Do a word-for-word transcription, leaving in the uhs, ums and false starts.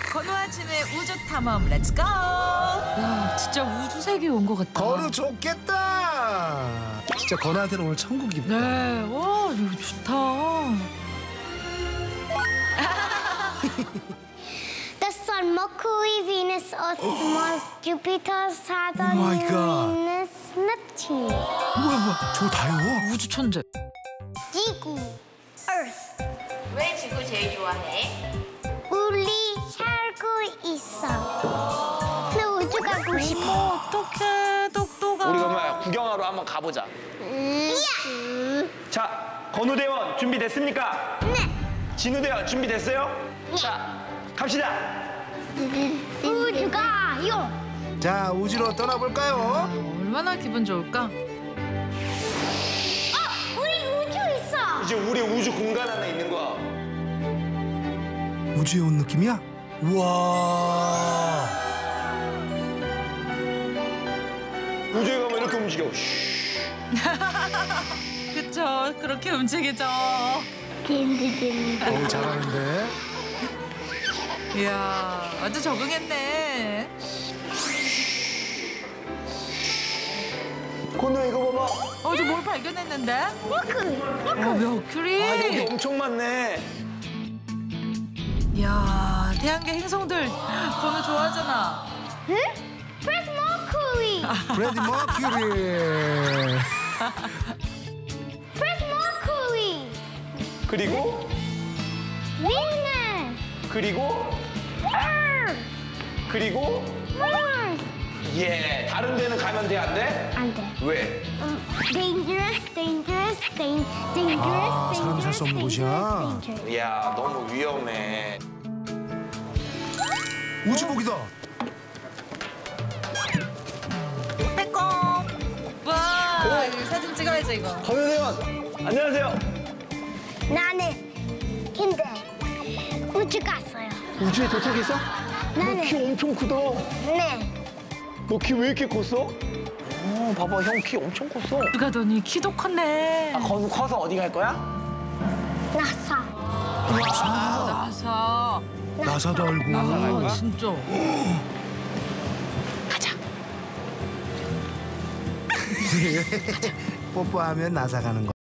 건우와 진우의 우주 탐험 렛츠고! 야, 진짜 우주 세계에 온 것 같다. 건우 좋겠다. 진짜 건우한테는 오늘 천국이다. 네, 와 이거 좋다. The Sun, Mercury, Venus, Earth, Mars, Jupiter, Saturn, Oh my God. Uranus, Neptune. 뭐야 뭐야 저거 다요? 우주 천재. 지구, Earth. 왜 지구 제일 좋아해? 우리 살고 있어. 나 우주 가고 싶어. 어떡해, 똑똑아. 우리 그러면 구경하러 한번 가보자. 음. 자, 건우 대원 준비됐습니까? 네. 진우 대원 준비됐어요? 자, 갑시다. 우주가요. 자 우주로 떠나볼까요? 얼마나 기분 좋을까? 어, 우리 우주 있어. 이제 우리 우주 공간 안에 있는 거야. 우주에 온 느낌이야? 우와. 우주에 가면 이렇게 움직여. 쉬. 그쵸, 그렇게 움직이죠. 딘딘딘. 어우 잘하는데. 이야, 아주 적응했네. 건우 이거 봐봐. 어, 저 뭘 발견했는데? 머큐리. 어, 머큐리. 아, 여기 엄청 많네. 이야, 태양계 행성들 건우 좋아하잖아. 응? 프레스 머큐리. 프레디 머큐리. 프레스 머큐리. 그리고 비너스. 그리고 Earth. 그리고 Mars. 예, 다른 데는 가면 돼, 안 돼? 안 돼. 왜? 음, dangerous, dangerous, dan- dangerous, 아, 사람이 살수 없는 dangerous, 곳이야? dangerous. 이야, 너무 위험해. 우주복이다. 빼꼼. 와, 이거 사진 찍어야지 이거. 건우 대원, 안녕하세요. 나는 근데 우주 갔어요. 우주에 도착했어? 나는 키 엄청 크다. 네. 너 키 왜 이렇게 컸어? 어, 봐봐, 형 키 엄청 컸어. 가더니 키도 컸네. 아, 건우 커서 어디 갈 거야? 나사. 아, 나사. 나사도 알고. 아, 진짜. 뽀뽀하면 나사 가는 거.